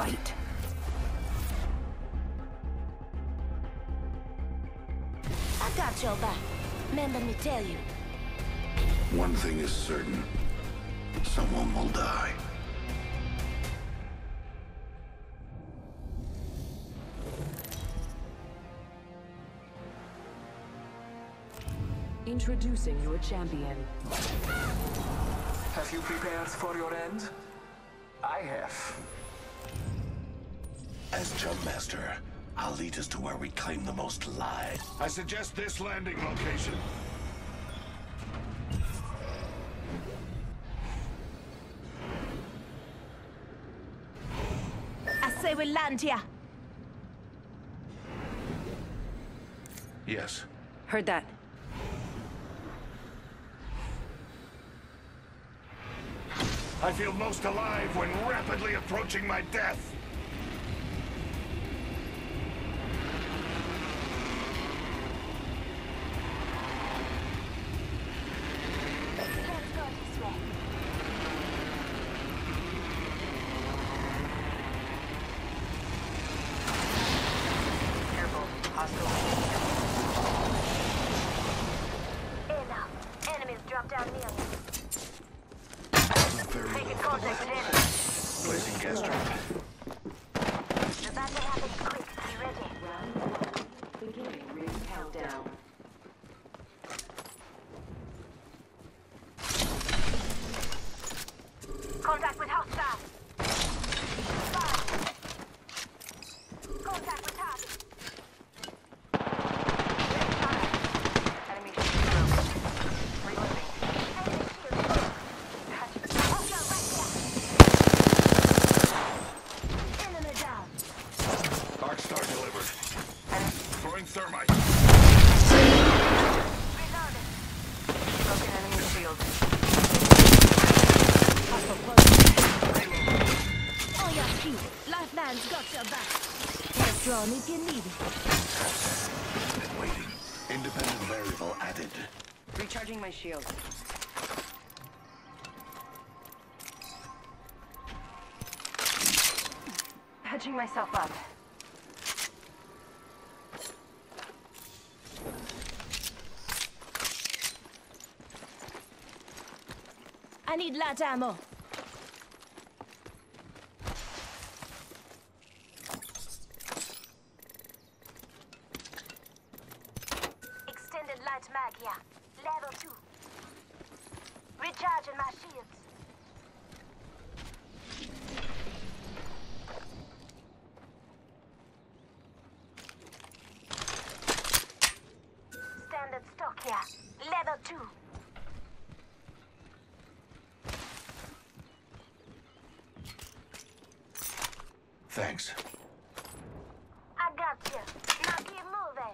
fight. I got your back. Remember me tell you. One thing is certain. Someone will die. Introducing your champion. Have you prepared for your end? I have. As Jump Master, I'll lead us to where we claim the most lives. I suggest this landing location. I say we land here. Yes. Heard that. I feel most alive when rapidly approaching my death. Let's go this way. Careful. Hostile. Hey now. Enemies drop down near me. Very low. Contact with enemy. Placing gas trap. The battle happens quick. Be ready. Round 1. Beginning ring countdown. Contact with hostile. Fire. Contact with target. Fire. Enemy shield broken. Reloading. Enemy shield. Hostile right here. Enemy down. Arcstar delivered. Throwing thermite. Reloaded. Broken enemy shield. Hostile close. On your feet. Lifeline's got your back. Press drawn if you need it. Been waiting. Independent variable added. Recharging my shield. Patching myself up. I need light ammo. Extended light mag here. Level 2. Recharging my shields. Standard stock here. Level 2. Thanks. I got you. Now keep moving.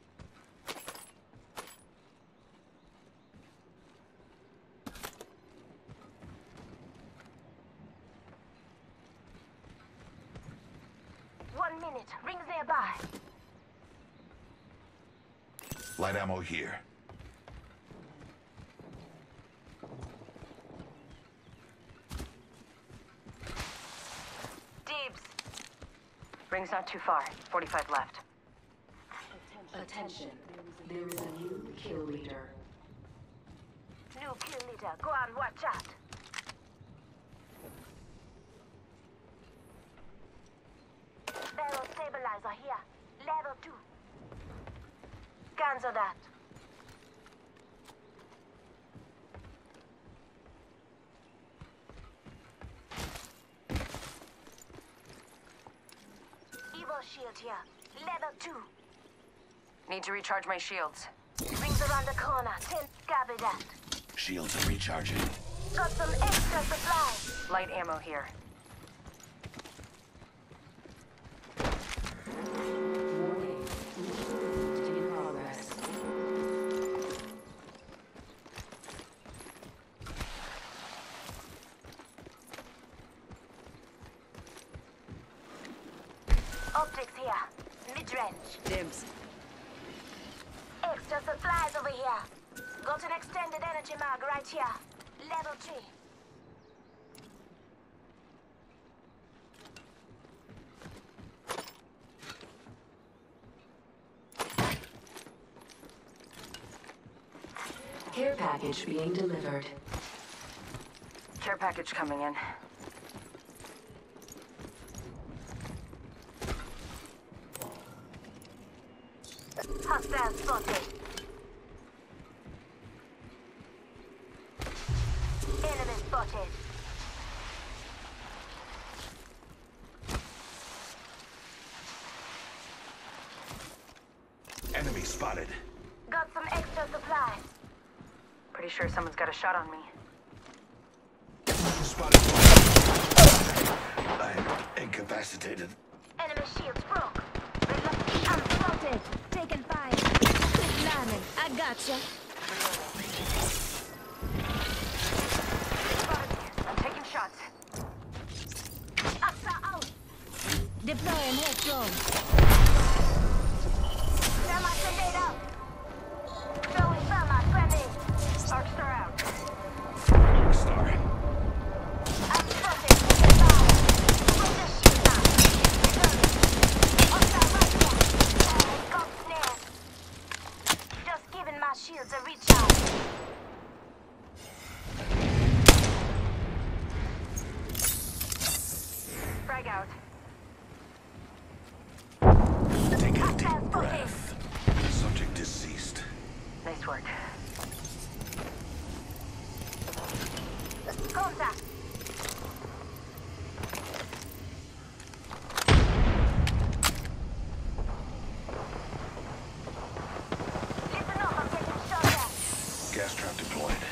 One minute. Rings nearby. Light ammo here. Dibs. Ring's not too far. 45 left. Attention, there is a new kill leader. New kill leader. Go on, watch out. Barrel stabilizer here. Level 2. Cancel that. Evo shield here. Level 2. Need to recharge my shields. Rings around the corner. 10. Copy that. Shields are recharging. Got some extra supplies. Light ammo here. Warning. In progress. Optics here. Mid-range. Dibs. Extra supplies over here. Got an extended energy mag right here. Level 3. Care package being delivered. Care package coming in. Hostile spotted. Enemy spotted. Enemy spotted. Got some extra supplies. Pretty sure someone's got a shot on me. Spotted. I'm incapacitated. Enemy shields broke. I'm spotted. Taking fire. Quick landing. I gotcha. I'm taking shots. Asa out. Deploying head drone. Thermite grenade out. Throwing thermite grenade. Arc star out. Star. I'm spotted. Taking fire. With the shield now. Hostile right there. Got snare. Just giving my shields a recharge. Frag out. Take a deep breath. Subject deceased. Nice work. Contact. Listen up, I'm getting shot at. Gas trap deployed.